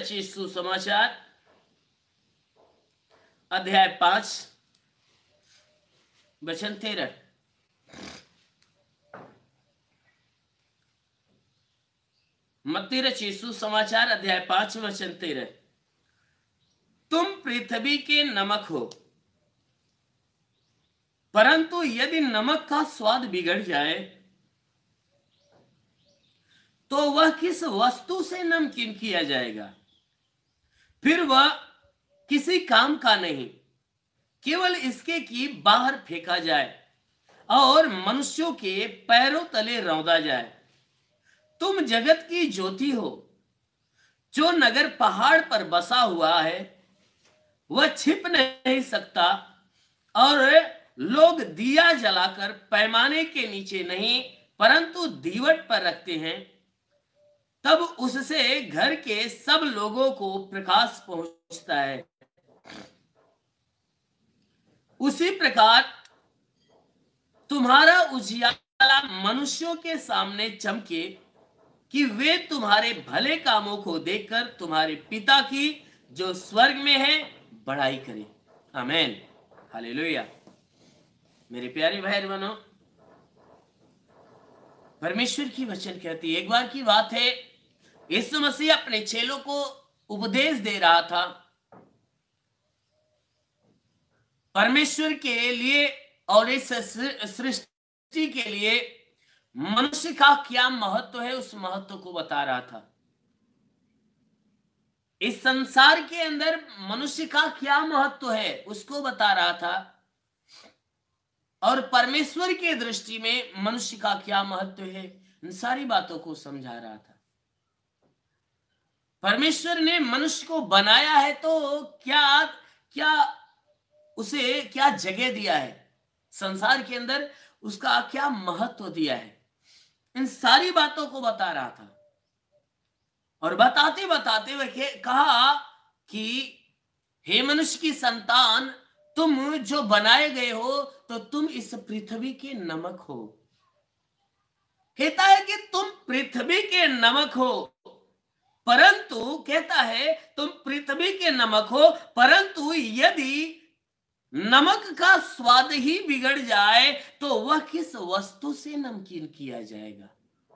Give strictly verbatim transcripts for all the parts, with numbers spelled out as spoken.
रचित सुसमाचार अध्याय पांच वचन तेरह। मत्ती रचित सुसमाचार अध्याय पांच वचन तेरह। तुम पृथ्वी के नमक हो, परंतु यदि नमक का स्वाद बिगड़ जाए तो वह किस वस्तु से नमकीन किया जाएगा? फिर वह किसी काम का नहीं, केवल इसके कि बाहर फेंका जाए और मनुष्यों के पैरों तले रौंदा जाए। तुम जगत की ज्योति हो। जो नगर पहाड़ पर बसा हुआ है वह छिप नहीं सकता, और लोग दिया जलाकर पैमाने के नीचे नहीं परंतु दीवट पर रखते हैं, तब उससे घर के सब लोगों को प्रकाश पहुंचता है। उसी प्रकार तुम्हारा उजियाला मनुष्यों के सामने चमके कि वे तुम्हारे भले कामों को देखकर तुम्हारे पिता की जो स्वर्ग में है बड़ाई करें। आमीन, हालेलुया। मेरे प्यारे भाई बहनों, परमेश्वर की वचन कहती है, एक बार की बात है, यीशु मसीह अपने चेलों को उपदेश दे रहा था परमेश्वर के लिए और इस सृष्टि के लिए मनुष्य का क्या महत्व है, उस महत्व को बता रहा था। इस संसार के अंदर मनुष्य का क्या महत्व है उसको बता रहा था, और परमेश्वर के दृष्टि में मनुष्य का क्या महत्व है, इन सारी बातों को समझा रहा था। परमेश्वर ने मनुष्य को बनाया है तो क्या क्या उसे क्या जगह दिया है संसार के अंदर, उसका क्या महत्व दिया है, इन सारी बातों को बता रहा था। और बताते बताते वह कहा कि हे मनुष्य की संतान, तुम जो बनाए गए हो तो तुम इस पृथ्वी के नमक हो। कहता है कि तुम पृथ्वी के नमक हो, परंतु कहता है तुम पृथ्वी के नमक हो, परंतु यदि नमक का स्वाद ही बिगड़ जाए तो वह किस वस्तु से नमकीन किया जाएगा?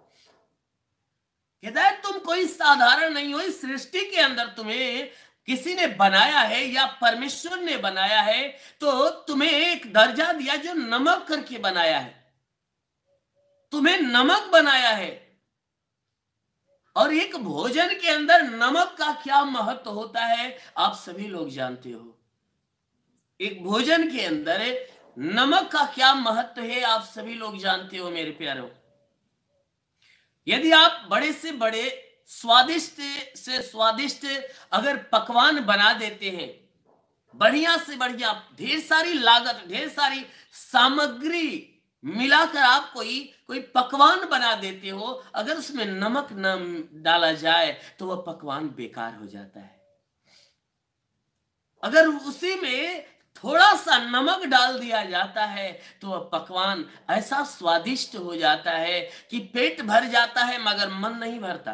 कहता है तुम कोई साधारण नहीं हो। इस सृष्टि के अंदर तुम्हें किसी ने बनाया है या परमेश्वर ने बनाया है, तो तुम्हें एक दर्जा दिया जो नमक करके बनाया है, तुम्हें नमक बनाया है। और एक भोजन के अंदर नमक का क्या महत्व होता है आप सभी लोग जानते हो। एक भोजन के अंदर नमक का क्या महत्व है आप सभी लोग जानते हो मेरे प्यारों। यदि आप बड़े से बड़े स्वादिष्ट से स्वादिष्ट अगर पकवान बना देते हैं, बढ़िया से बढ़िया, ढेर सारी लागत, ढेर सारी सामग्री मिलाकर आप कोई कोई पकवान बना देते हो, अगर उसमें नमक न डाला जाए तो वह पकवान बेकार हो जाता है। अगर उसी में थोड़ा सा नमक डाल दिया जाता है तो वह पकवान ऐसा स्वादिष्ट हो जाता है कि पेट भर जाता है मगर मन नहीं भरता।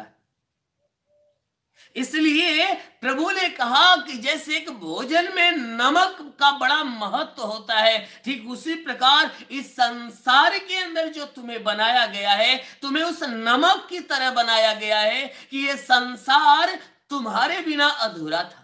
इसलिए प्रभु ने कहा कि जैसे एक भोजन में नमक का बड़ा महत्व होता है, ठीक उसी प्रकार इस संसार के अंदर जो तुम्हें बनाया गया है, तुम्हें उस नमक की तरह बनाया गया है कि यह संसार तुम्हारे बिना अधूरा था।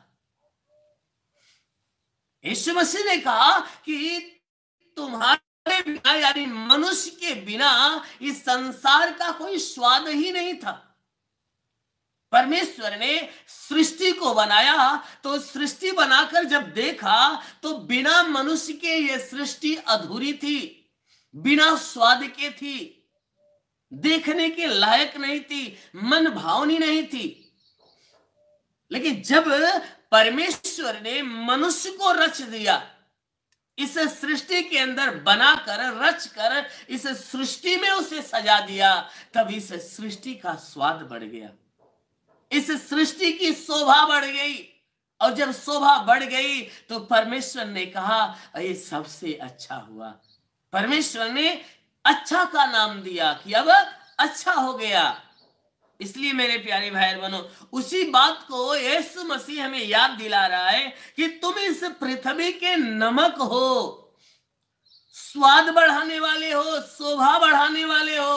यीशु मसीह ने कहा कि तुम्हारे बिना, यानी मनुष्य के बिना इस संसार का कोई स्वाद ही नहीं था। परमेश्वर ने सृष्टि को बनाया तो सृष्टि बनाकर जब देखा तो बिना मनुष्य के यह सृष्टि अधूरी थी, बिना स्वाद के थी, देखने के लायक नहीं थी, मन भावनी नहीं थी। लेकिन जब परमेश्वर ने मनुष्य को रच दिया, इस सृष्टि के अंदर बनाकर रच कर इस सृष्टि में उसे सजा दिया, तब इस सृष्टि का स्वाद बढ़ गया, इस सृष्टि की शोभा बढ़ गई। और जब शोभा बढ़ गई तो परमेश्वर ने कहा ये सबसे अच्छा हुआ। परमेश्वर ने अच्छा का नाम दिया कि अब अच्छा हो गया। इसलिए मेरे प्यारे भाई बहनों, उसी बात को यीशु मसीह हमें याद दिला रहा है कि तुम इस पृथ्वी के नमक हो, स्वाद बढ़ाने वाले हो, शोभा बढ़ाने वाले हो।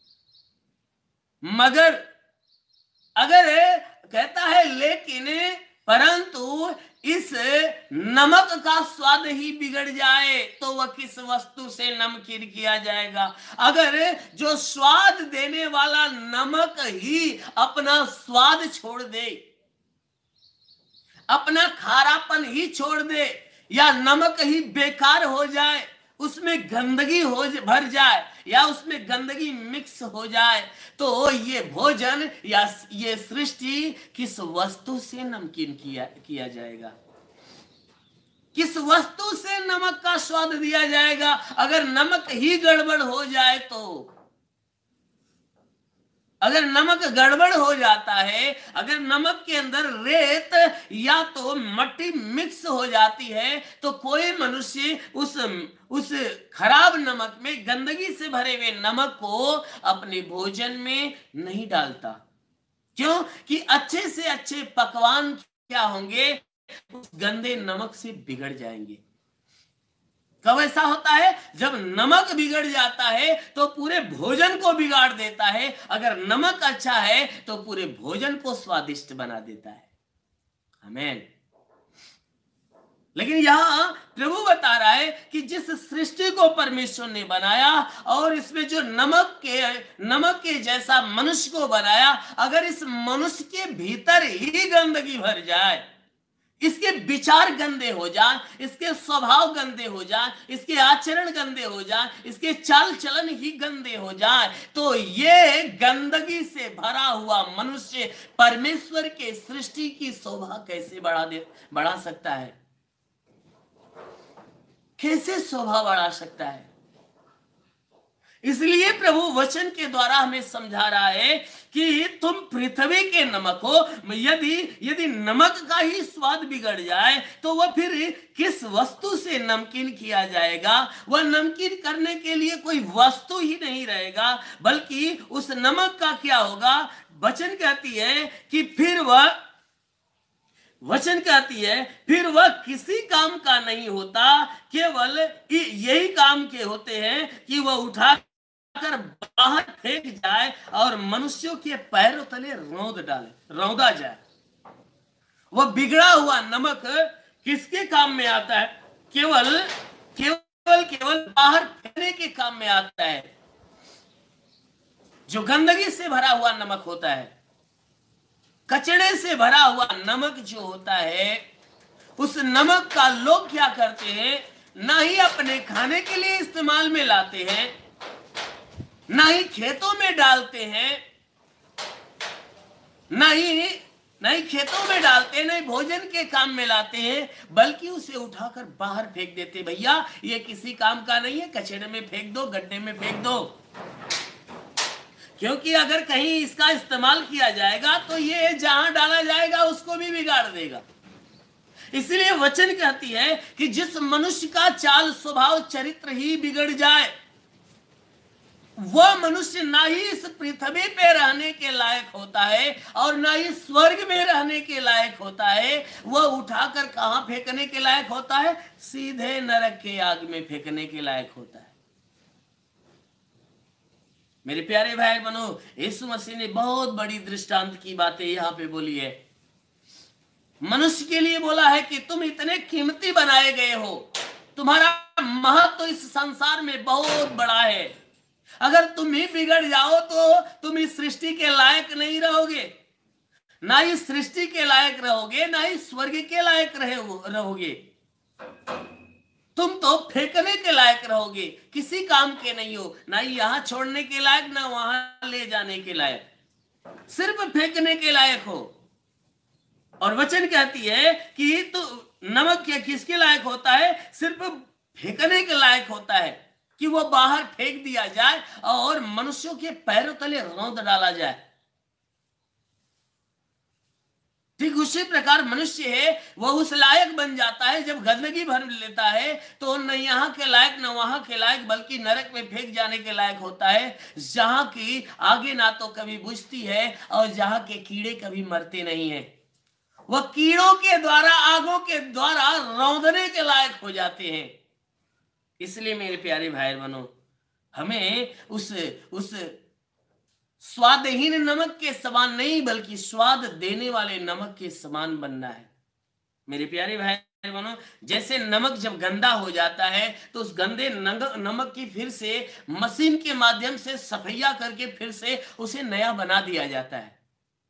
मगर अगर कहता है लेकिन परंतु इस नमक का स्वाद ही बिगड़ जाए तो वह किस वस्तु से नमकीन किया जाएगा। अगर जो स्वाद देने वाला नमक ही अपना स्वाद छोड़ दे, अपना खारापन ही छोड़ दे, या नमक ही बेकार हो जाए, उसमें गंदगी हो भर जाए, या उसमें गंदगी मिक्स हो जाए, तो ये भोजन या ये सृष्टि किस वस्तु से नमकीन किया किया जाएगा, किस वस्तु से नमक का स्वाद दिया जाएगा। अगर नमक ही गड़बड़ हो जाए तो, अगर नमक गड़बड़ हो जाता है, अगर नमक के अंदर रेत या तो मट्टी मिक्स हो जाती है, तो कोई मनुष्य उस उस खराब नमक में, गंदगी से भरे हुए नमक को अपने भोजन में नहीं डालता। क्यों? कि अच्छे से अच्छे पकवान क्या होंगे, उस गंदे नमक से बिगड़ जाएंगे। कब ऐसा होता है? जब नमक बिगड़ जाता है तो पूरे भोजन को बिगाड़ देता है। अगर नमक अच्छा है तो पूरे भोजन को स्वादिष्ट बना देता है। आमीन। लेकिन यहां प्रभु बता रहा है कि जिस सृष्टि को परमेश्वर ने बनाया और इसमें जो नमक के नमक के जैसा मनुष्य को बनाया, अगर इस मनुष्य के भीतर ही गंदगी भर जाए, इसके विचार गंदे हो जाए, इसके स्वभाव गंदे हो जाए, इसके आचरण गंदे हो जाए, इसके चाल चलन ही गंदे हो जाए, तो ये गंदगी से भरा हुआ मनुष्य परमेश्वर के सृष्टि की शोभा कैसे बढ़ा दे बढ़ा सकता है? कैसे शोभा बढ़ा सकता है? इसलिए प्रभु वचन के द्वारा हमें समझा रहा है कि तुम पृथ्वी के नमक हो। यदि यदि नमक का ही स्वाद बिगड़ जाए तो वह फिर किस वस्तु से नमकीन किया जाएगा? वह नमकीन करने के लिए कोई वस्तु ही नहीं रहेगा, बल्कि उस नमक का क्या होगा? वचन कहती है कि फिर वह वचन कहती है फिर वह किसी काम का नहीं होता, केवल यही काम के होते हैं कि वह उठा कर बाहर फेंक जाए और मनुष्यों के पैरों तले रौंद डाले रौंदा जाए। वह बिगड़ा हुआ नमक किसके काम में आता है? केवल केवल केवल बाहर फेंकने के काम में आता है। जो गंदगी से भरा हुआ नमक होता है, कचड़े से भरा हुआ नमक जो होता है, उस नमक का लोग क्या करते हैं? ना ही अपने खाने के लिए इस्तेमाल में लाते हैं, ना ही खेतों में डालते हैं, ना ही नहीं खेतों में डालते, नहीं भोजन के काम में लाते हैं, बल्कि उसे उठाकर बाहर फेंक देते। भैया ये किसी काम का नहीं है, कचड़े में फेंक दो, गड्ढे में फेंक दो। क्योंकि अगर कहीं इसका इस्तेमाल किया जाएगा तो ये जहां डाला जाएगा उसको भी बिगाड़ देगा। इसलिए वचन कहती है कि जिस मनुष्य का चाल स्वभाव चरित्र ही बिगड़ जाए, वह मनुष्य ना ही इस पृथ्वी पे रहने के लायक होता है और ना ही स्वर्ग में रहने के लायक होता है। वह उठाकर कहां फेंकने के लायक होता है? सीधे नरक के आग में फेंकने के लायक होता है। मेरे प्यारे भाई बहनों, यीशु मसीह ने बहुत बड़ी दृष्टांत की बातें यहां पे बोली है। मनुष्य के लिए बोला है कि तुम इतने कीमती बनाए गए हो, तुम्हारा महत्व तो इस संसार में बहुत बड़ा है। अगर तुम ही बिगड़ जाओ तो तुम इस सृष्टि के लायक नहीं रहोगे, ना ही सृष्टि के लायक रहोगे, ना ही स्वर्ग के लायक रहोगे। तुम तो फेंकने के लायक रहोगे, किसी काम के नहीं हो, ना ही यहां छोड़ने के लायक, ना वहां ले जाने के लायक, सिर्फ फेंकने के लायक हो। और वचन कहती है कि तो नमक क्या किसके लायक होता है? सिर्फ फेंकने के लायक होता है, कि वो बाहर फेंक दिया जाए और मनुष्यों के पैरों तले रौंद डाला जाए। ठीक उसी प्रकार मनुष्य है, वह उस लायक बन जाता है जब गंदगी भर लेता है तो न यहाँ के लायक न वहां के लायक, बल्कि नरक में फेंक जाने के लायक होता है, जहां की आगे ना तो कभी बुझती है और जहां के कीड़े कभी मरते नहीं है। वह कीड़ों के द्वारा, आगों के द्वारा रौंदने के लायक हो जाते हैं। इसलिए मेरे प्यारे भाई बहनों, हमें उस उस स्वादहीन नमक के समान नहीं, बल्कि स्वाद देने वाले नमक के समान बनना है। मेरे प्यारे भाई बहनों, जैसे नमक जब गंदा हो जाता है तो उस गंदे नमक की फिर से मशीन के माध्यम से सफैया करके फिर से उसे नया बना दिया जाता है।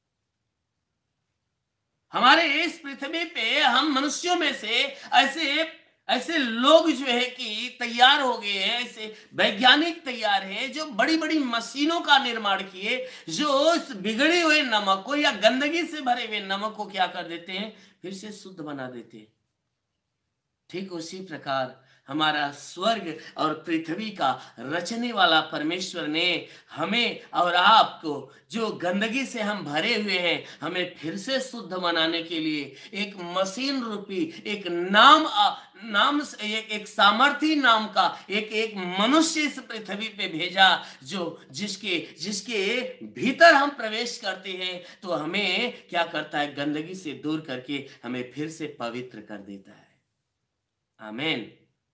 हमारे इस पृथ्वी पे हम मनुष्यों में से ऐसे ऐसे लोग जो है कि तैयार हो गए हैं, ऐसे वैज्ञानिक तैयार हैं जो बड़ी बड़ी मशीनों का निर्माण किए, जो इस बिगड़े हुए नमक को या गंदगी से भरे हुए नमक को क्या कर देते हैं, फिर से शुद्ध बना देते हैं। ठीक उसी प्रकार हमारा स्वर्ग और पृथ्वी का रचने वाला परमेश्वर ने हमें और आपको, जो गंदगी से हम भरे हुए हैं, हमें फिर से शुद्ध बनाने के लिए एक मशीन रूपी, एक नाम नाम एक एक सामर्थी नाम का एक एक मनुष्य इस पृथ्वी पे भेजा, जो जिसके जिसके भीतर हम प्रवेश करते हैं तो हमें क्या करता है, गंदगी से दूर करके हमें फिर से पवित्र कर देता है। आमीन।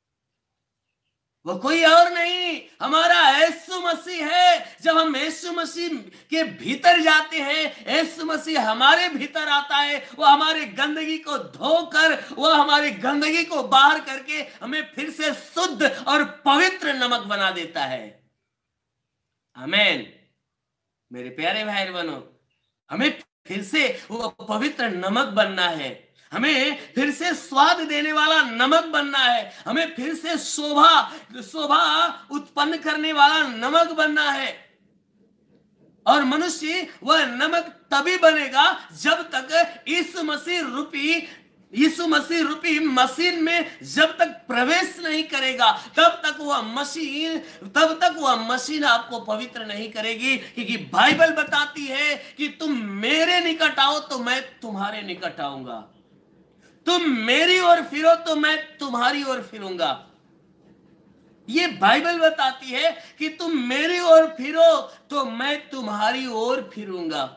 वो कोई और नहीं, हमारा यीशु मसीह है। जब हम यीशु मसीह के भीतर जाते हैं, यीशु मसीह हमारे भीतर आता है, वो हमारे गंदगी को धोकर, वो हमारी गंदगी को बाहर करके हमें फिर से शुद्ध और पवित्र नमक बना देता है। आमीन। मेरे प्यारे भाई बहनों, हमें फिर से वो पवित्र नमक बनना है, हमें फिर से स्वाद देने वाला नमक बनना है, हमें फिर से शोभा शोभा उत्पन्न करने वाला नमक बनना है। और मनुष्य वह नमक तभी बनेगा जब तक यीशु मसीह रूपी यीशु मसीह रूपी मशीन में जब तक प्रवेश नहीं करेगा, तब तक वह मशीन तब तक वह मशीन आपको पवित्र नहीं करेगी। क्योंकि बाइबल बताती है कि तुम मेरे निकट आओ तो मैं तुम्हारे निकट आऊंगा, तुम मेरी ओर फिरो तो मैं तुम्हारी ओर फिरूंगा। ये बाइबल बताती है कि तुम मेरी ओर फिरो तो मैं तुम्हारी ओर फिरूंगा।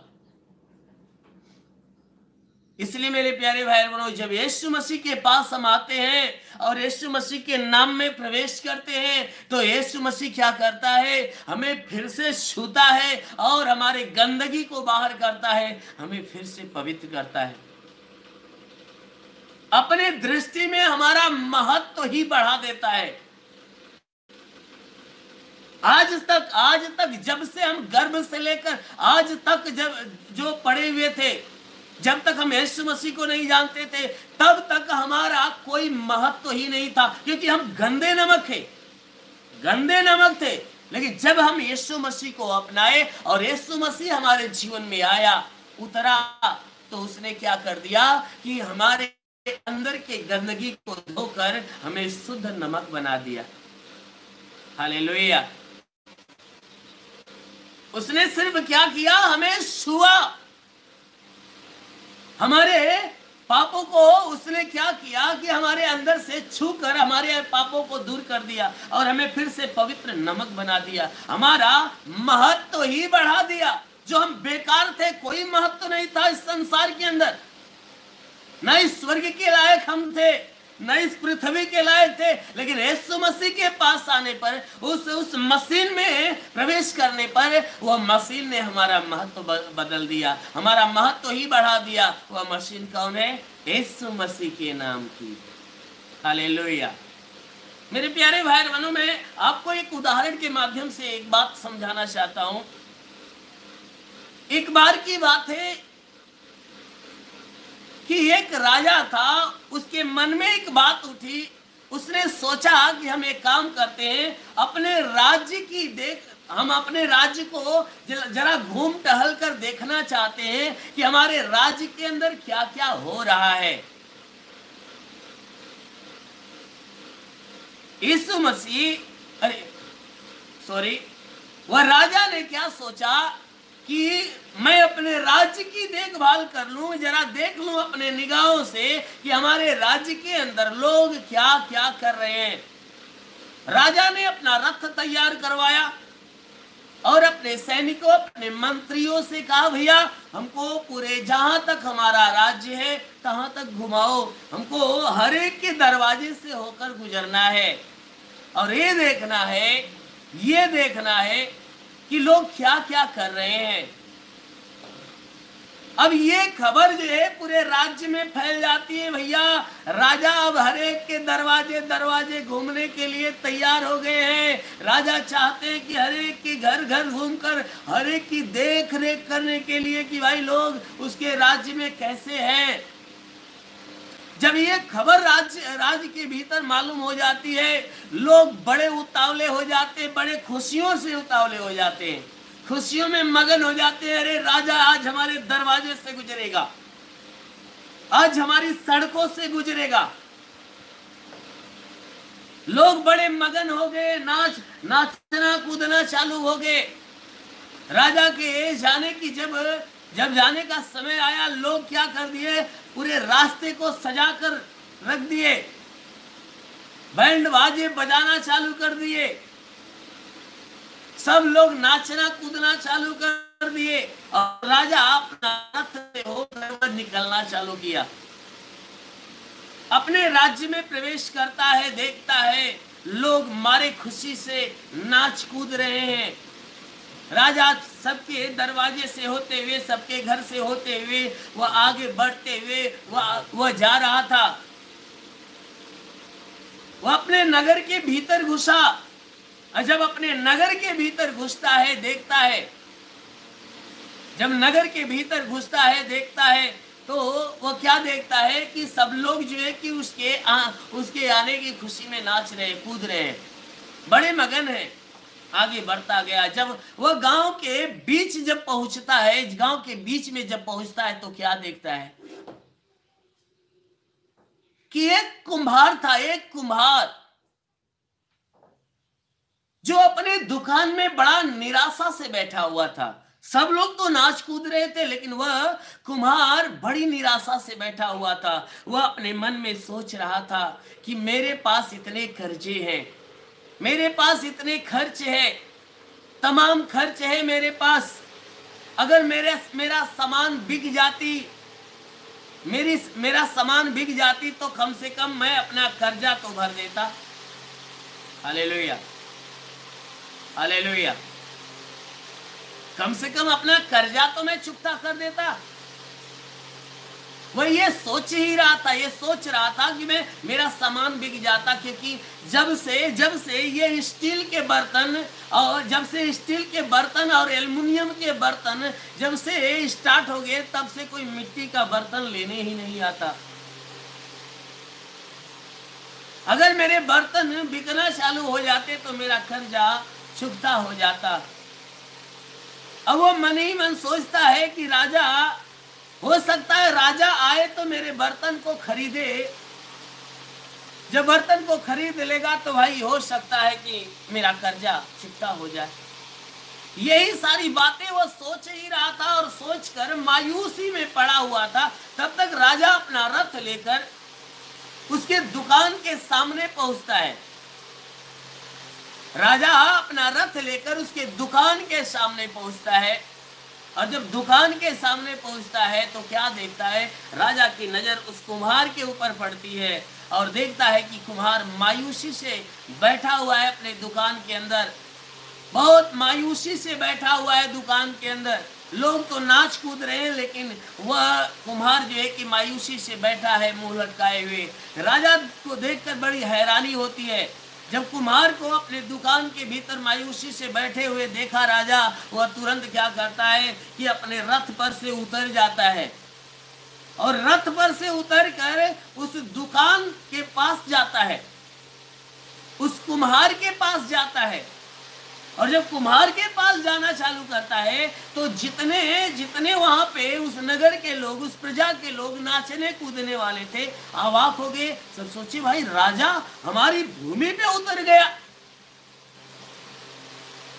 इसलिए मेरे प्यारे भाई बहनों, जब यीशु मसीह के पास हम आते हैं और यीशु मसीह के नाम में प्रवेश करते हैं, तो यीशु मसीह क्या करता है, हमें फिर से छूता है और हमारे गंदगी को बाहर करता है, हमें फिर से पवित्र करता है। अपने दृष्टि में हमारा महत्व ही बढ़ा देता है। आज तक आज तक जब से हम गर्भ से लेकर आज तक जब जो पड़े हुए थे, जब तक हम यीशु मसीह को नहीं जानते थे, तब तक हमारा कोई महत्व ही नहीं था, क्योंकि हम गंदे नमक थे गंदे नमक थे। लेकिन जब हम यीशु मसीह को अपनाए और यीशु मसीह हमारे जीवन में आया, उतरा, तो उसने क्या कर दिया कि हमारे अंदर के गंदगी को धोकर हमें शुद्ध नमक बना दिया। हालेलुया। उसने सिर्फ क्या किया, हमें छुआ, हमारे पापों को उसने क्या किया कि हमारे अंदर से छूकर हमारे पापों को दूर कर दिया और हमें फिर से पवित्र नमक बना दिया। हमारा महत्व ही बढ़ा दिया। जो हम बेकार थे, कोई महत्व नहीं था इस संसार के अंदर, न इस स्वर्ग के लायक हम थे, न इस पृथ्वी के लायक थे। लेकिन यीशु मसीह के पास आने पर, उस उस मशीन में प्रवेश करने पर, वह मशीन ने हमारा महत्व बदल दिया, हमारा महत्व ही बढ़ा दिया। वह मशीन कौन है? यीशु मसीह के नाम की। हालेलुया। मेरे प्यारे भाई बहनों, मैं आपको एक उदाहरण के माध्यम से एक बात समझाना चाहता हूं। एक बार की बात है कि एक राजा था, उसके मन में एक बात उठी। उसने सोचा कि हम एक काम करते हैं, अपने राज्य की देख हम अपने राज्य को जरा घूम टहल कर देखना चाहते हैं कि हमारे राज्य के अंदर क्या क्या हो रहा है। यीशु मसीह अरे सॉरी वह राजा ने क्या सोचा कि मैं अपने राज्य की देखभाल कर लूं, जरा देख लूं अपने निगाहों से कि हमारे राज्य के अंदर लोग क्या क्या कर रहे हैं। राजा ने अपना रथ तैयार करवाया और अपने सैनिकों, अपने मंत्रियों से कहा, भैया हमको पूरे जहां तक हमारा राज्य है तहां तक घुमाओ, हमको हर एक के दरवाजे से होकर गुजरना है और ये देखना है, ये देखना है कि लोग क्या क्या कर रहे हैं। अब ये खबर जो है पूरे राज्य में फैल जाती है, भैया राजा अब हर एक के दरवाजे दरवाजे घूमने के लिए तैयार हो गए हैं। राजा चाहते हैं कि हर एक के घर घर घूमकर हर एक की देख रेख करने के लिए कि भाई लोग उसके राज्य में कैसे हैं। जब ये खबर राज्य राज्य के भीतर मालूम हो जाती है, लोग बड़े उतावले हो जाते हैं, बड़े खुशियों से उतावले हो जाते हैं, खुशियों में मगन हो जाते हैं। अरे राजा आज हमारे दरवाजे से गुजरेगा, आज हमारी सड़कों से गुजरेगा। लोग बड़े मगन हो गए, नाच नाचना कूदना चालू हो गए। राजा के जाने की जब जब जाने का समय आया, लोग क्या कर दिए, पूरे रास्ते को सजाकर रख दिए, बैंड बाजे बजाना चालू कर दिए, सब लोग नाचना कूदना चालू कर दिए और राजा अपना रथ से होकर निकलना चालू किया। अपने राज्य में प्रवेश करता है, देखता है लोग मारे खुशी से नाच कूद रहे हैं। राजा सबके दरवाजे से होते हुए, सबके घर से होते हुए वह आगे बढ़ते हुए वह वह जा रहा था। वह अपने नगर के भीतर घुसा और जब अपने नगर के भीतर घुसता है, देखता है, जब नगर के भीतर घुसता है देखता है तो वो क्या देखता है कि सब लोग जो है कि उसके आ, उसके आने की खुशी में नाच रहे, कूद रहे हैं, बड़े मगन हैं। आगे बढ़ता गया, जब वह गांव के बीच जब पहुंचता है, गांव के बीच में जब पहुंचता है तो क्या देखता है कि एक कुम्हार था, एक कुम्हार जो अपने दुकान में बड़ा निराशा से बैठा हुआ था। सब लोग तो नाच कूद रहे थे लेकिन वह कुम्हार बड़ी निराशा से बैठा हुआ था। वह अपने मन में सोच रहा था कि मेरे पास इतने कर्जे हैं, मेरे पास इतने खर्च है, तमाम खर्च है मेरे पास। अगर मेरे मेरा सामान बिक जाती, मेरी मेरा सामान बिक जाती तो कम से कम मैं अपना कर्जा तो भर देता। हालेलुया, हालेलुया, कम से कम अपना कर्जा तो मैं चुकता कर देता। वह ये सोच ही रहा था, ये सोच रहा था कि मैं मेरा सामान बिक जाता, क्योंकि जब से जब से ये स्टील के बर्तन और जब से स्टील के बर्तन और एल्युमिनियम के बर्तन जब से स्टार्ट हो गए तब से कोई मिट्टी का बर्तन लेने ही नहीं आता। अगर मेरे बर्तन बिकना चालू हो जाते तो मेरा कर्जा चुकता हो जाता। अब वो मन ही मन सोचता है कि राजा, हो सकता है राजा आए तो मेरे बर्तन को खरीदे, जब बर्तन को खरीद लेगा तो भाई हो सकता है कि मेरा कर्जा चुकता हो जाए। यही सारी बातें वो सोच ही रहा था और सोचकर मायूसी में पड़ा हुआ था। तब तक राजा अपना रथ लेकर उसके दुकान के सामने पहुंचता है। राजा अपना रथ लेकर उसके दुकान के सामने पहुंचता है और जब दुकान के सामने पहुंचता है तो क्या देखता है, राजा की नजर उस कुम्हार के ऊपर पड़ती है और देखता है कि कुम्हार मायूसी से बैठा हुआ है अपने दुकान के अंदर, बहुत मायूसी से बैठा हुआ है दुकान के अंदर। लोग तो नाच कूद रहे हैं लेकिन वह कुम्हार जो है कि मायूसी से बैठा है मुंह लटकाए हुए। राजा को देखकर बड़ी हैरानी होती है। जब कुम्हार को अपने दुकान के भीतर मायूसी से बैठे हुए देखा राजा, वह तुरंत क्या करता है कि अपने रथ पर से उतर जाता है और रथ पर से उतर कर उस दुकान के पास जाता है, उस कुम्हार के पास जाता है। और जब कुम्हार के पास जाना चालू करता है तो जितने जितने वहां पे उस नगर के लोग, उस प्रजा के लोग नाचने कूदने वाले थे, अवाक हो गए। सब सोचे भाई राजा हमारी भूमि पे उतर गया।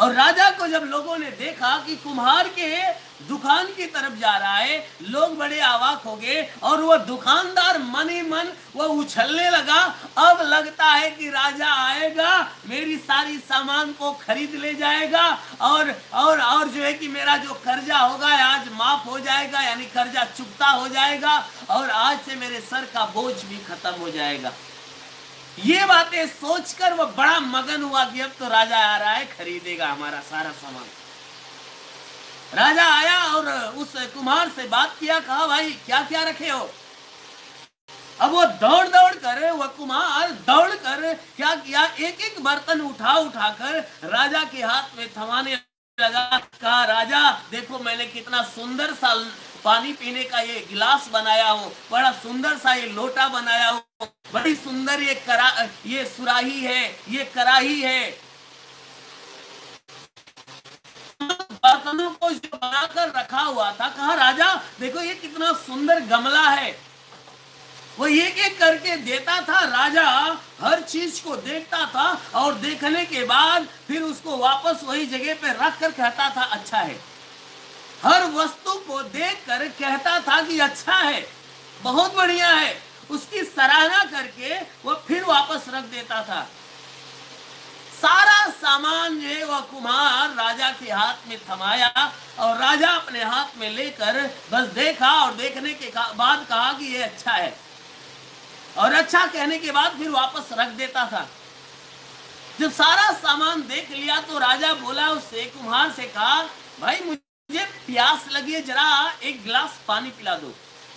और राजा को जब लोगों ने देखा कि कुम्हार के दुकान की तरफ जा रहा है, लोग बड़े अवाक हो गए और वह दुकानदार मन ही मन वह उछलने लगा। अब लगता है कि राजा आएगा, मेरी सारी सामान को खरीद ले जाएगा और और और जो है कि मेरा जो कर्जा होगा आज माफ हो जाएगा, यानी कर्जा चुकता हो जाएगा और आज से मेरे सर का बोझ भी खत्म हो जाएगा। ये बातें सोचकर वो बड़ा मगन हुआ कि अब तो राजा आ रहा है, खरीदेगा हमारा सारा सामान। राजा आया और उस कुम्हार से बात किया, कहा भाई क्या क्या रखे हो। अब वो दौड़ दौड़ कर, वह कुम्हार दौड़ कर क्या किया, एक एक बर्तन उठा उठाकर राजा के हाथ में थमाने लगा। कहा राजा देखो मैंने कितना सुंदर सा पानी पीने का ये गिलास बनाया हूँ, बड़ा सुंदर सा ये लोटा बनाया हूँ, बड़ी सुंदर ये करा ये सुराही है, ये कराही है। बर्तनों को जो बनाकर रखा हुआ था, कहा राजा देखो ये कितना सुंदर गमला है। वो एक एक करके देता था, राजा हर चीज को देखता था और देखने के बाद फिर उसको वापस वही जगह पे रख कर कहता था अच्छा है। हर वस्तु को देखकर कहता था कि अच्छा है, बहुत बढ़िया है, उसकी सराहना करके वो फिर वापस रख देता था। सारा सामान जो है वह कुम्हार राजा के हाथ में थमाया और राजा अपने हाथ में लेकर बस देखा और देखने के बाद कहा कि ये अच्छा है, और अच्छा कहने के बाद फिर वापस रख देता था। जब सारा सामान देख लिया तो राजा बोला उससे, कुम्हार से कहा भाई मुझे प्यास लगी है, जरा एक गिलास पानी पिला दो।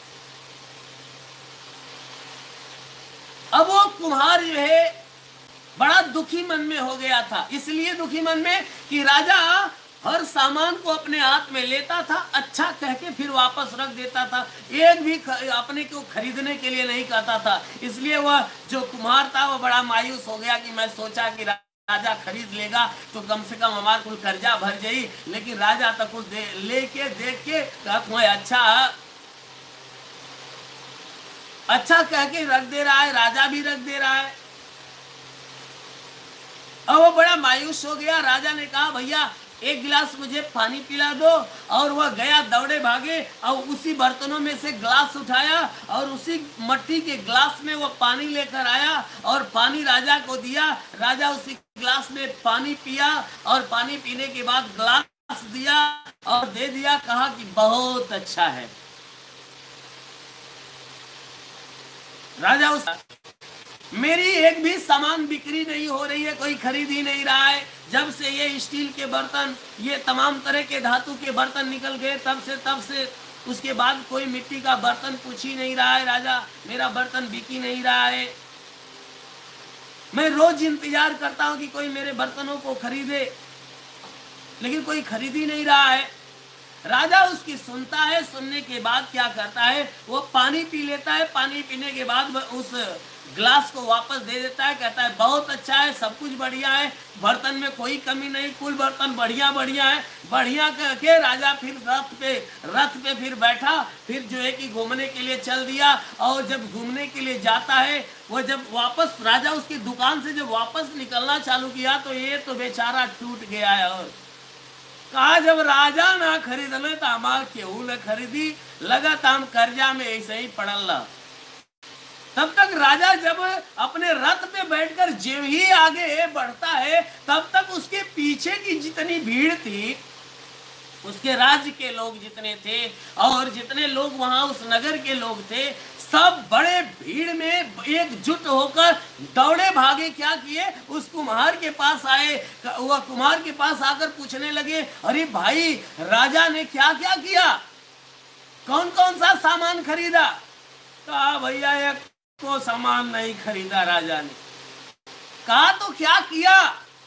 अब वो कुम्हार जो है बड़ा दुखी मन में हो गया था, इसलिए दुखी मन में कि राजा हर सामान को अपने हाथ में लेता था, अच्छा कह के फिर वापस रख देता था, एक भी अपने को खरीदने के लिए नहीं कहता था। इसलिए वह जो कुम्हार था वह बड़ा मायूस हो गया कि मैं सोचा कि राजा खरीद लेगा तो कम से कम हमारा कुल कर्जा भर जाई, लेकिन राजा तो कुल दे, लेके देख के कहा अच्छा अच्छा कह के रख दे रहा है, राजा भी रख दे रहा है। अब वो बड़ा मायूस हो गया। राजा ने कहा भैया एक गिलास मुझे पानी पिला दो, और वह गया दौड़े भागे और उसी बर्तनों में से ग्लास उठाया और उसी मट्टी के ग्लास में वो पानी लेकर आया और पानी राजा को दिया। राजा उसी ग्लास में पानी पिया और पानी पीने के बाद ग्लास दिया और दे दिया, कहा कि बहुत अच्छा है। राजा उस मेरी एक भी सामान बिक्री नहीं हो रही है, कोई खरीद ही नहीं रहा है। जब से ये स्टील के बर्तन, ये तमाम तरह के धातु के बर्तन निकल गए, तब से तब से उसके बाद कोई मिट्टी का बर्तन पूछ ही नहीं रहा है। राजा मेरा बर्तन बिक ही नहीं रहा है। मैं रोज इंतजार करता हूं कि कोई मेरे बर्तनों को खरीदे, लेकिन कोई खरीद ही नहीं रहा है। राजा उसकी सुनता है, सुनने के बाद क्या करता है, वो पानी पी लेता है। पानी पीने के बाद उस ग्लास को वापस दे देता है, कहता है बहुत अच्छा है, सब कुछ बढ़िया है, बर्तन में कोई कमी नहीं, कुल बर्तन बढ़िया बढ़िया है। बढ़िया करके राजा फिर रथ पे रथ पे फिर बैठा, फिर जो है कि घूमने के लिए चल दिया। और जब घूमने के लिए जाता है, वो जब वापस राजा उसकी दुकान से जब वापस निकलना चालू किया तो ये तो बेचारा टूट गया है। और कहा जब राजा ना खरीदले तो हमार केहू न खरीदी, लगा था हम कर्जा में ऐसे ही पड़ल रहा। तब तक राजा जब अपने रथ पे बैठकर जब ही आगे बढ़ता है, तब तक उसके पीछे की जितनी भीड़ थी, उसके राज्य के लोग जितने थे और जितने लोग वहां उस नगर के लोग थे, सब बड़े भीड़ में एकजुट होकर दौड़े भागे। क्या किए, उस कुम्हार के पास आए। वह कुम्हार के पास आकर पूछने लगे, अरे भाई राजा ने क्या क्या किया, कौन कौन सा सामान खरीदा। कहा भैया एक को सामान नहीं खरीदा राजा ने। कहा तो क्या किया।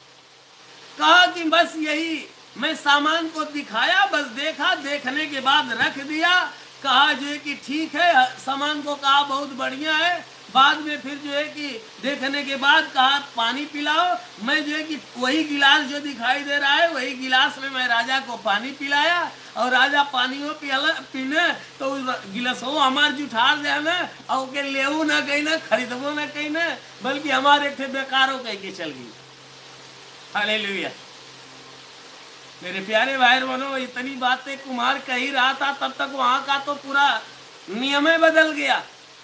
कहा कि बस यही मैं सामान को दिखाया, बस देखा, देखने के बाद रख दिया। कहा जो है कि ठीक है, सामान को कहा बहुत बढ़िया है। बाद में फिर जो है कि देखने के बाद कहा पानी पिलाओ। मैं जो है कि वही गिलास जो दिखाई दे रहा है, वही गिलास में मैं राजा को पानी पिलाया और राजा पानियों पिला पीने तो गिलास हो हमार जुठार जाना और के लेऊ ना कहीं ना खरीदबो ना कहीं ना, बल्कि हमारे थे बेकारों कह के चल गई। हालेलुया। मेरे प्यारे भाई बहनों, इतनी बातें कुम्हार कह ही रहा था, तब तक वहां का तो पूरा नियम ही बदल गया।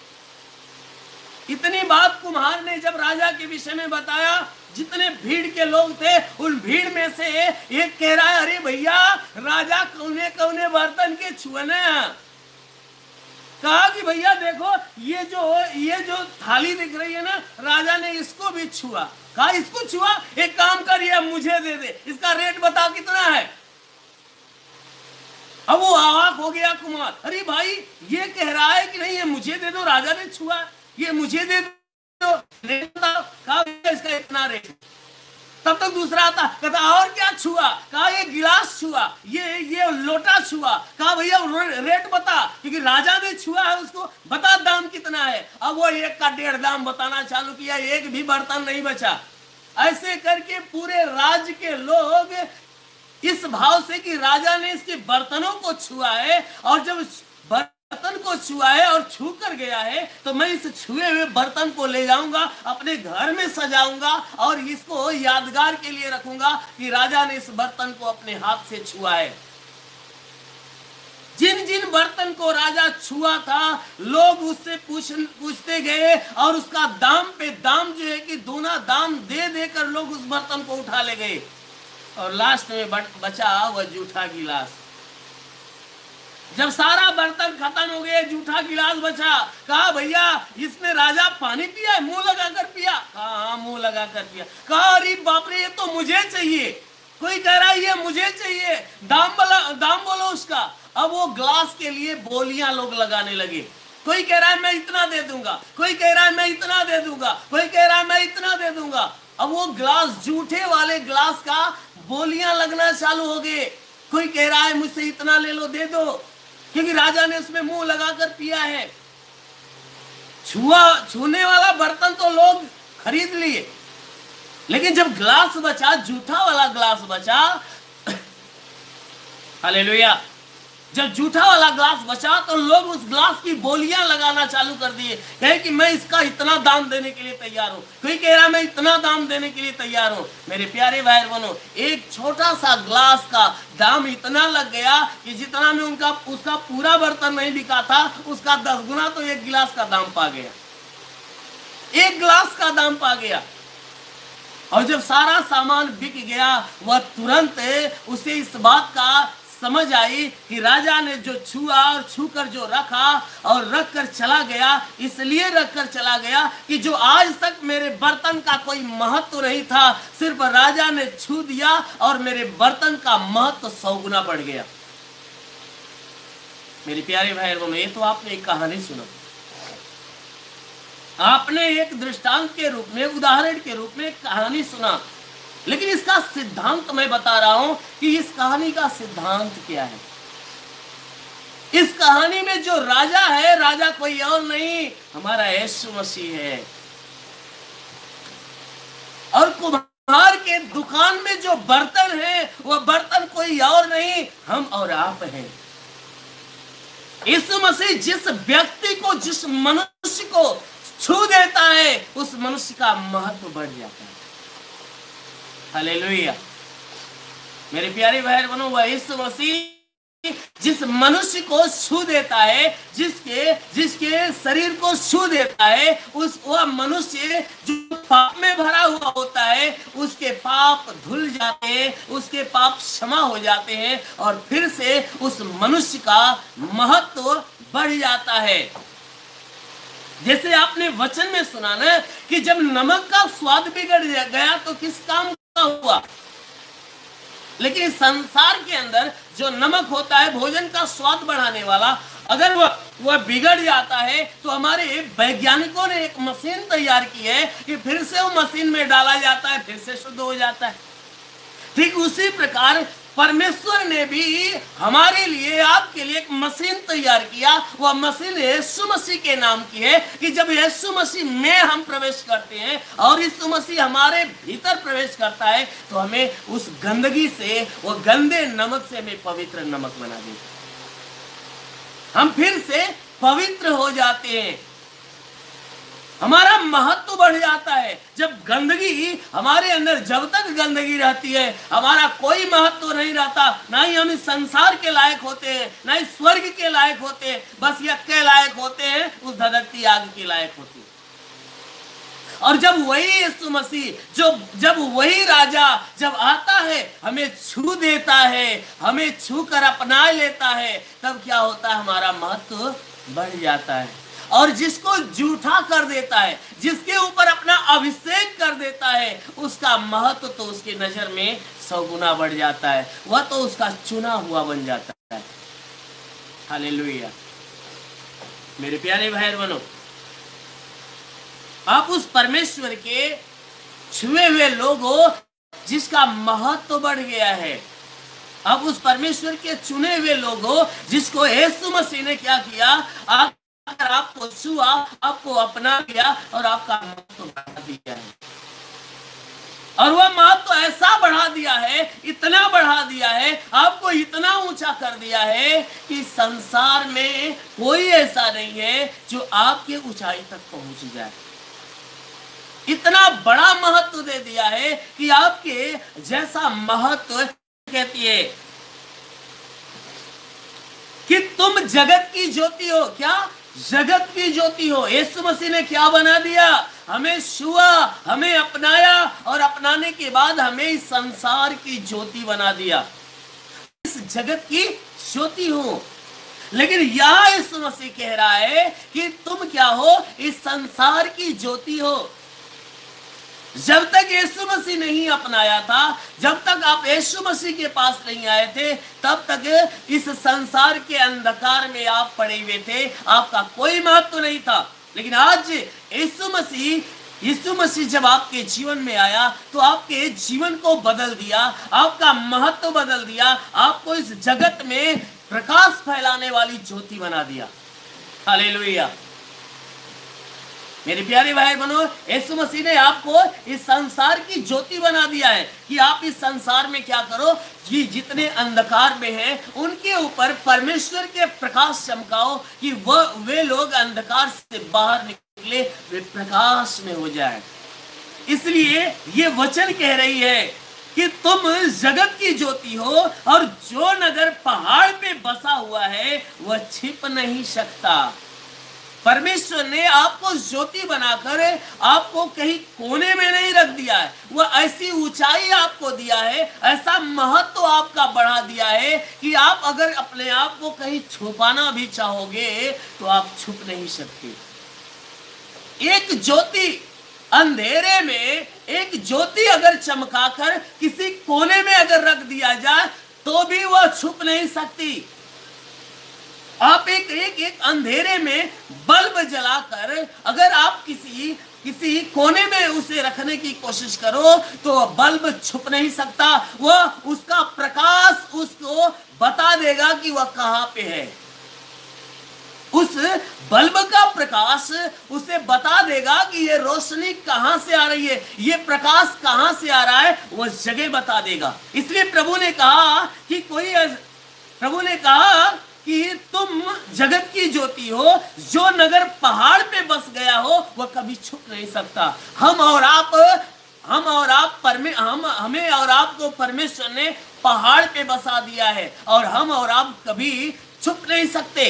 इतनी बात कुम्हार ने जब राजा के विषय में बताया, जितने भीड़ के लोग थे उन भीड़ में से एक कह रहा है, अरे भैया राजा कौने कौने बर्तन के छुअने। कहा कि भैया देखो ये जो ये जो थाली दिख रही है ना, राजा ने इसको भी छुआ। कहा इसको छुआ, एक काम करिए मुझे दे दे, इसका रेट बताओ कितना है। अब वो आवाक हो गया कुमार, अरे भाई ये कह रहा है कि नहीं ये मुझे दे दो, राजा ने छुआ, ये मुझे दे दो, रेट बताओ। कहा इसका इतना रेट। तब तक दूसरा आता, कहता और क्या छुआ। कहा ये गिलास छुआ, ये ये लोटा छुआ। कहा भैया रेट बता, क्योंकि राजा ने छुआ है उसको, बता दाम कितना है। अब वो एक का डेढ़ दाम बताना चालू किया, एक भी बर्तन नहीं बचा। ऐसे करके पूरे राज्य के लोग इस भाव से कि राजा ने इसके बर्तनों को छुआ है, और जब बर्तन को छुआ है और छू कर गया है, तो मैं इस छुए हुए बर्तन को ले जाऊंगा, अपने घर में सजाऊंगा और इसको यादगार के लिए रखूंगा कि राजा ने इस बर्तन को अपने हाथ से छुआ है। जिन जिन बर्तन को राजा छुआ था, लोग उससे पूछ पूछते गए और उसका दाम पे दाम जो है कि दूना दाम दे देकर लोग उस बर्तन को उठा ले गए। और लास्ट में बचा वह जूठा गिलास। जब सारा बर्तन खत्म हो गया, जूठा गिलास बचा। कहा भैया इसने राजा पानी पिया है, मुंह लगा कर पिया। कहा मुंह लगा कर पिया। कहा अरे बाप रे ये तो मुझे चाहिए। कोई कह रहा है ये मुझे चाहिए, दाम बोला, दाम बोलो उसका। अब वो ग्लास के लिए बोलियां लोग लगाने लगे। कोई कह रहा है मैं इतना दे दूंगा, कोई कह रहा है मैं इतना दे दूंगा, कोई कह रहा है मैं इतना दे दूंगा। अब वो ग्लास, जूठे वाले ग्लास का बोलियां लगना चालू हो गए। कोई कह रहा है मुझसे इतना ले लो, दे दो, क्योंकि राजा ने उसमें मुंह लगाकर पिया है। छुआ छूने वाला बर्तन तो लोग खरीद लिए, लेकिन जब ग्लास बचा, जूठा वाला ग्लास बचा, हालेलुया, जब जूठा वाला ग्लास बचा तो लोग उस ग्लास की बोलियां लगाना चालू कर दिए। कहे कि मैं इसका इतना दाम देने के लिए तैयार हूं। कोई कह रहा मैं इतना दाम देने के लिए तैयार हूं। मेरे प्यारे भाई बहनों, एक छोटा सा ग्लास का दाम इतना लग गया कि जितना में उनका उसका पूरा बर्तन नहीं बिका था, उसका दस गुना तो एक गिलास का दाम पा गया, एक ग्लास का दाम पा गया। और जब सारा सामान बिक गया, वह तुरंत उसे इस बात का समझ आई कि राजा ने जो छुआ और छू कर जो रखा और रख कर चला गया, इसलिए रख कर चला गया कि जो आज तक मेरे बर्तन का कोई महत्व नहीं था, सिर्फ राजा ने छू दिया और मेरे बर्तन का महत्व सौ गुना बढ़ गया। मेरे प्यारे भाई बहनों, ये तो आपने एक कहानी सुना, आपने एक दृष्टांत के रूप में, उदाहरण के रूप में एक कहानी सुना, लेकिन इसका सिद्धांत मैं बता रहा हूं कि इस कहानी का सिद्धांत क्या है। इस कहानी में जो राजा है, राजा कोई और नहीं, हमारा यीशु मसीह है। और कुम्हार के दुकान में जो बर्तन है, वह बर्तन कोई और नहीं, हम और आप हैं। यीशु मसीह जिस व्यक्ति को, जिस मनुष्य को छू देता है, उस मनुष्य का महत्व बढ़ जाता है। हालेलुया। मेरे प्यारे भाई बहनों, वह यीशु मसीह जिस मनुष्य को छू देता है, जिसके जिसके शरीर को छू देता है, उस वह मनुष्य जो पाप में भरा हुआ होता है, उसके पाप धुल जाते हैं, उसके पाप क्षमा हो जाते हैं और फिर से उस मनुष्य का महत्व बढ़ जाता है। जैसे आपने वचन में सुना ना कि जब नमक का स्वाद बिगड़ गया तो किस काम का हुआ। लेकिन संसार के अंदर जो नमक होता है, भोजन का स्वाद बढ़ाने वाला, अगर वह वह बिगड़ जाता है तो हमारे वैज्ञानिकों ने एक मशीन तैयार की है कि फिर से वो मशीन में डाला जाता है, फिर से शुद्ध हो जाता है। ठीक उसी प्रकार परमेश्वर ने भी हमारे लिए, आपके लिए एक मशीन तैयार किया। वह मशीन यीशु मसीह के नाम की है कि जब यीशु मसीह में हम प्रवेश करते हैं और यीशु मसीह हमारे भीतर प्रवेश करता है, तो हमें उस गंदगी से, वह गंदे नमक से हमें पवित्र नमक बना देता है। हम फिर से पवित्र हो जाते हैं। हमारा महत्व बढ़ जाता है। जब गंदगी हमारे अंदर, जब तक गंदगी रहती है हमारा कोई महत्व नहीं रहता, ना ही हम इस संसार के लायक होते हैं, ना ही स्वर्ग के लायक होते हैं, बस यज्ञ के लायक होते हैं, उस धधकती आग के लायक होते हैं। और जब वही यीशु मसीह, जो जब वही राजा जब आता है, हमें छू देता है, हमें छू कर अपना लेता है, तब क्या होता है, हमारा महत्व बढ़ जाता है। और जिसको झूठा कर देता है, जिसके ऊपर अपना अभिषेक कर देता है, उसका महत्व तो उसकी नजर में सौ गुना बढ़ जाता है, वह तो उसका चुना हुआ बन जाता है। हालेलुया। मेरे प्यारे भाई बहनों, आप उस परमेश्वर के छुए हुए लोग हो जिसका महत्व बढ़ गया है। आप उस परमेश्वर के चुने हुए लोग हो जिसको यीशु मसीह ने क्या किया, आप अगर आपको छुआ, आपको अपना लिया और आपका महत्व बढ़ा दिया है। और वह महत्व ऐसा बढ़ा दिया है, इतना बढ़ा दिया है, आपको इतना ऊंचा कर दिया है कि संसार में कोई ऐसा नहीं है जो आपके ऊंचाई तक पहुंच जाए। इतना बड़ा महत्व दे दिया है कि आपके जैसा महत्व, कहती है कि तुम जगत की ज्योति हो। क्या? जगत की ज्योति हो। यीशु मसीह ने क्या बना दिया, हमें छुआ, हमें अपनाया और अपनाने के बाद हमें इस संसार की ज्योति बना दिया, इस जगत की ज्योति हो। लेकिन यह यीशु मसीह कह रहा है कि तुम क्या हो, इस संसार की ज्योति हो। जब तक यीशु मसीह नहीं अपनाया था, जब तक आप यीशु मसीह के पास नहीं आए थे, तब तक इस संसार के अंधकार में आप पड़े हुए थे, आपका कोई महत्व नहीं था। लेकिन आज यीशु मसीह यीशु मसीह जब आपके जीवन में आया तो आपके जीवन को बदल दिया, आपका महत्व बदल दिया, आपको इस जगत में प्रकाश फैलाने वाली ज्योति बना दिया। हालेलुया। मेरे प्यारे भाई बहनों, यीशु मसीह ने आपको इस संसार की ज्योति बना दिया है कि आप इस संसार में क्या करो, कि जितने अंधकार में हैं उनके ऊपर परमेश्वर के प्रकाश चमकाओ, कि वह वे लोग अंधकार से बाहर निकले, वे प्रकाश में हो जाए। इसलिए ये वचन कह रही है कि तुम जगत की ज्योति हो, और जो नगर पहाड़ पे बसा हुआ है वह छिप नहीं सकता। परमेश्वर ने आपको ज्योति बनाकर आपको कहीं कोने में नहीं रख दिया है, वह ऐसी ऊंचाई आपको दिया है, ऐसा महत्व आपका बढ़ा दिया है कि आप अगर अपने आप को कहीं छुपाना भी चाहोगे तो आप छुप नहीं सकते। एक ज्योति अंधेरे में, एक ज्योति अगर चमकाकर किसी कोने में अगर रख दिया जाए तो भी वह छुप नहीं सकती। आप एक एक एक अंधेरे में बल्ब जलाकर अगर आप किसी किसी कोने में उसे रखने की कोशिश करो तो बल्ब छुप नहीं सकता, वह उसका प्रकाश उसको बता देगा कि वह कहां पे है। उस बल्ब का प्रकाश उसे बता देगा कि ये रोशनी कहां से आ रही है, ये प्रकाश कहां से आ रहा है, वह जगह बता देगा। इसलिए प्रभु ने कहा कि कोई प्रभु ने कहा कि तुम जगत की ज्योति हो, जो नगर पहाड़ पे बस गया हो वह कभी छुप नहीं सकता। हम और आप हम और आप परमे हम हमें और आपको परमेश्वर ने पहाड़ पे बसा दिया है, और हम और आप कभी छुप नहीं सकते,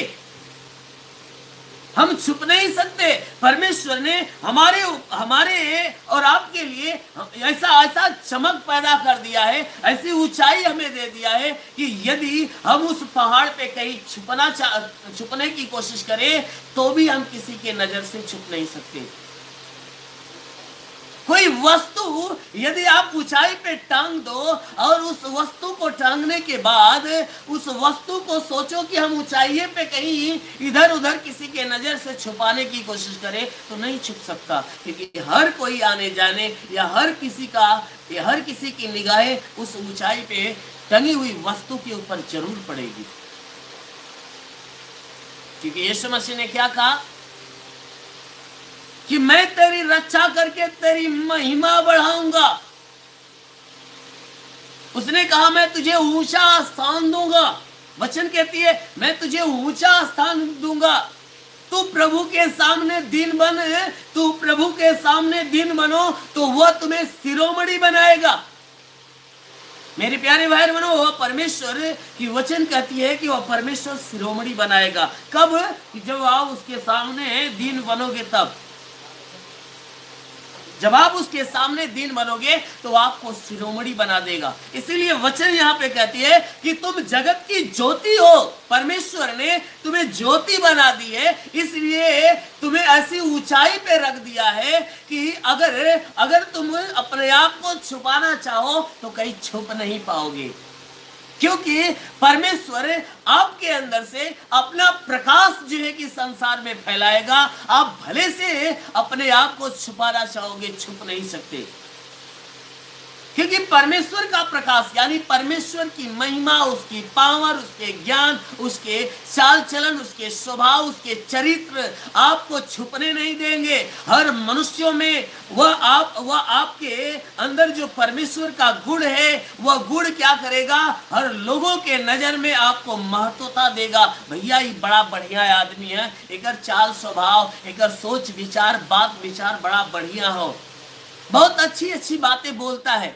हम छुप नहीं सकते। परमेश्वर ने हमारे हमारे और आपके लिए ऐसा ऐसा चमक पैदा कर दिया है, ऐसी ऊंचाई हमें दे दिया है कि यदि हम उस पहाड़ पे कहीं छुपना छुपने की कोशिश करें तो भी हम किसी के नजर से छुप नहीं सकते। कोई वस्तु यदि आप ऊंचाई पे टांग दो और उस वस्तु को टांगने के बाद उस वस्तु को सोचो कि हम ऊंचाई पे कहीं इधर उधर किसी के नजर से छुपाने की कोशिश करें तो नहीं छुप सकता, क्योंकि हर कोई आने जाने या हर किसी का या हर किसी की निगाहें उस ऊंचाई पे टंगी हुई वस्तु के ऊपर जरूर पड़ेगी। क्योंकि यीशु मसीह ने क्या कहा कि मैं तेरी रक्षा करके तेरी महिमा बढ़ाऊंगा। उसने कहा मैं तुझे ऊंचा स्थान दूंगा। वचन कहती है मैं तुझे ऊंचा स्थान दूंगा। तू प्रभु के सामने दीन बन, तू प्रभु के सामने दीन बनो तो वह तुम्हें शिरोमणि बनाएगा। मेरे प्यारे भाई बहनों, वह परमेश्वर की वचन कहती है कि वह परमेश्वर शिरोमणि बनाएगा। कब? जब आप उसके सामने दीन बनोगे तब। जब आप उसके सामने दीन बनोगे तो आपको शिरोमणि बना देगा। इसीलिए वचन यहाँ पे कहती है कि तुम जगत की ज्योति हो। परमेश्वर ने तुम्हें ज्योति बना दी है, इसलिए तुम्हें ऐसी ऊंचाई पे रख दिया है कि अगर अगर तुम अपने आप को छुपाना चाहो तो कहीं छुप नहीं पाओगे, क्योंकि परमेश्वर आपके अंदर से अपना प्रकाश जो है कि संसार में फैलाएगा। आप भले से अपने आप को छुपाना चाहोगे, छुप नहीं सकते, क्योंकि परमेश्वर का प्रकाश यानी परमेश्वर की महिमा, उसकी पावर, उसके ज्ञान, उसके चाल चलन, उसके स्वभाव, उसके चरित्र आपको छुपने नहीं देंगे। हर मनुष्यों में वह आप वह आपके अंदर जो परमेश्वर का गुण है वह गुण क्या करेगा? हर लोगों के नजर में आपको महत्वता देगा। भैया ये बड़ा बढ़िया आदमी है, एक चाल स्वभाव, एक सोच विचार, बात विचार बड़ा बढ़िया हो, बहुत अच्छी अच्छी बातें बोलता है,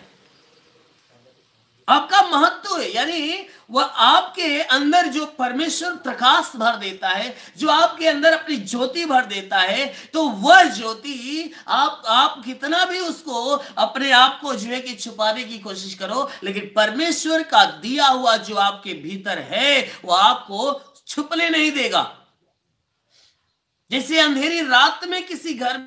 आपका महत्व है। यानी वह आपके अंदर जो परमेश्वर प्रकाश भर देता है, जो आपके अंदर अपनी ज्योति भर देता है, तो वह ज्योति आप आप कितना भी उसको अपने आप को जो है कि छुपाने की कोशिश करो, लेकिन परमेश्वर का दिया हुआ जो आपके भीतर है वह आपको छुपने नहीं देगा। जैसे अंधेरी रात में किसी घर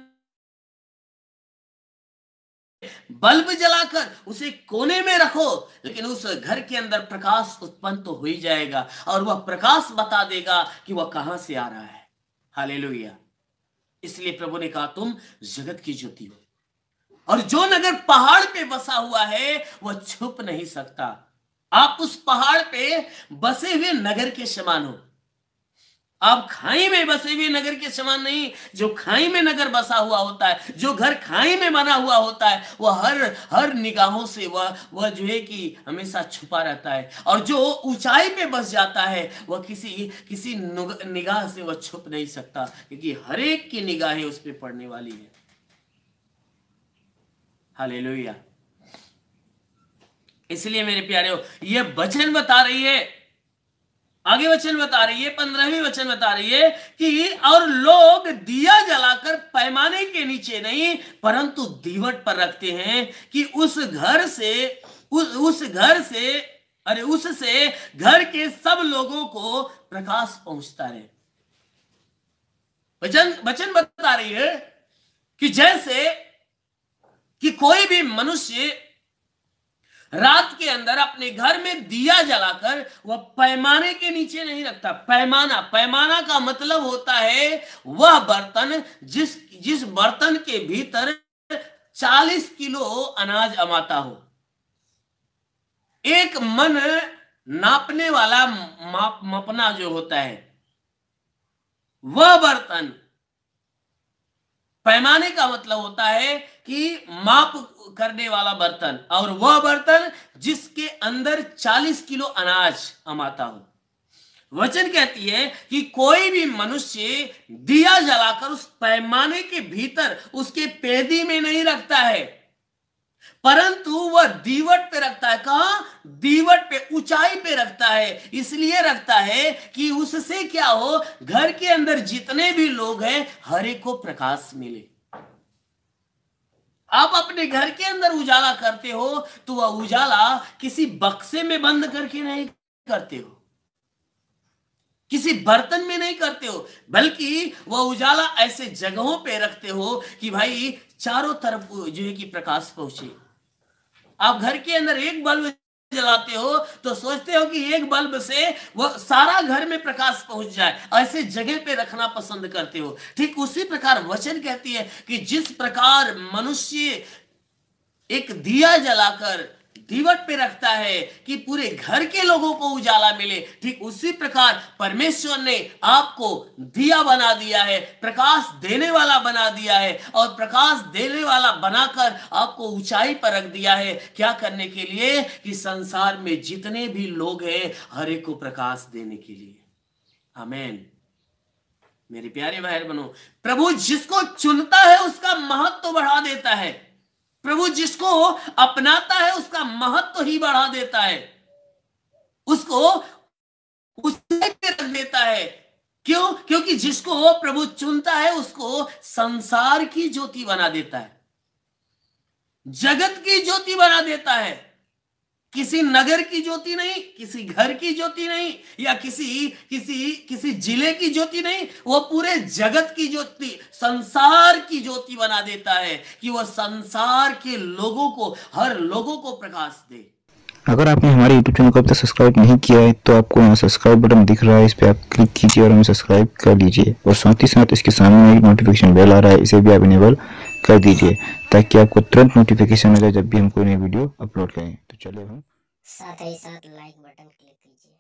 बल्ब जलाकर उसे कोने में रखो, लेकिन उस घर के अंदर प्रकाश उत्पन्न तो हो ही जाएगा और वह प्रकाश बता देगा कि वह कहां से आ रहा है। हालेलुया। इसलिए प्रभु ने कहा तुम जगत की ज्योति हो, और जो नगर पहाड़ पे बसा हुआ है वह छुप नहीं सकता। आप उस पहाड़ पे बसे हुए नगर के समान हो। आप खाई में बसे हुए नगर के समान नहीं। जो खाई में नगर बसा हुआ होता है, जो घर खाई में बना हुआ होता है, वह हर हर निगाहों से वह वह जो है कि हमेशा छुपा रहता है, और जो ऊंचाई पे बस जाता है वह किसी किसी निगाह से वह छुप नहीं सकता, क्योंकि हर एक की निगाहें उस पर पड़ने वाली है। हालेलुया। इसलिए मेरे प्यारे, यह वचन बता रही है, आगे वचन बता रही है, पंद्रहवीं वचन बता रही है कि और लोग दिया जलाकर पैमाने के नीचे नहीं परंतु दीवट पर रखते हैं कि उस घर से उस उस घर से अरे उससे घर के सब लोगों को प्रकाश पहुंचता रहे। वचन वचन बता रही है कि जैसे कि कोई भी मनुष्य रात के अंदर अपने घर में दिया जलाकर वह पैमाने के नीचे नहीं रखता। पैमाना पैमाना का मतलब होता है वह बर्तन जिस जिस बर्तन के भीतर चालीस किलो अनाज अमाता हो। एक मन नापने वाला माप मपना जो होता है वह बर्तन, पैमाने का मतलब होता है कि माप करने वाला बर्तन, और वह बर्तन जिसके अंदर चालीस किलो अनाज अमाता हो। वचन कहती है कि कोई भी मनुष्य दिया जलाकर उस पैमाने के भीतर उसके पेदी में नहीं रखता है, परंतु वह दीवट पे रखता है। कहां? दीवट पे, ऊंचाई पे रखता है। इसलिए रखता है कि उससे क्या हो, घर के अंदर जितने भी लोग हैं हर एक को प्रकाश मिले। आप अपने घर के अंदर उजाला करते हो तो वह उजाला किसी बक्से में बंद करके नहीं करते हो, किसी बर्तन में नहीं करते हो, बल्कि वह उजाला ऐसे जगहों पे रखते हो कि भाई चारों तरफ जो है कि प्रकाश पहुंचे। आप घर के अंदर एक बल्ब जलाते हो तो सोचते हो कि एक बल्ब से वह सारा घर में प्रकाश पहुंच जाए, ऐसे जगह पे रखना पसंद करते हो। ठीक उसी प्रकार वचन कहती है कि जिस प्रकार मनुष्य एक दिया जलाकर दीवट पे रखता है कि पूरे घर के लोगों को उजाला मिले, ठीक उसी प्रकार परमेश्वर ने आपको दिया बना दिया है, प्रकाश देने वाला बना दिया है, और प्रकाश देने वाला बनाकर आपको ऊंचाई पर रख दिया है। क्या करने के लिए? कि संसार में जितने भी लोग हैं हर एक को प्रकाश देने के लिए। आमीन। मेरे प्यारे भाई बहनों, प्रभु जिसको चुनता है उसका महत्व बढ़ा देता है। प्रभु जिसको अपनाता है उसका महत्व ही बढ़ा देता है, उसको उससे रख देता है। क्यों? क्योंकि जिसको प्रभु चुनता है उसको संसार की ज्योति बना देता है, जगत की ज्योति बना देता है। किसी नगर की ज्योति नहीं, किसी घर की ज्योति नहीं, या किसी किसी किसी जिले की ज्योति नहीं, वो पूरे जगत की ज्योति, संसार की ज्योति बना देता है कि वो संसार के लोगों को, हर लोगों को प्रकाश दे। अगर आपने हमारे यूट्यूब चैनल को अब तक सब्सक्राइब नहीं किया है तो आपको यहाँ सब्सक्राइब बटन दिख रहा है, इस पर आप क्लिक कीजिए और हमें सब्सक्राइब कर लीजिए। और साथ ही साथ इसके सामने एक नोटिफिकेशन बेल आ रहा है, इसे भी आप इनेबल कर दीजिए ताकि आपको तुरंत नोटिफिकेशन मिले जब भी हम कोई नई वीडियो अपलोड करें। तो चलिए हम साथ ही साथ लाइक बटन क्लिक कीजिए।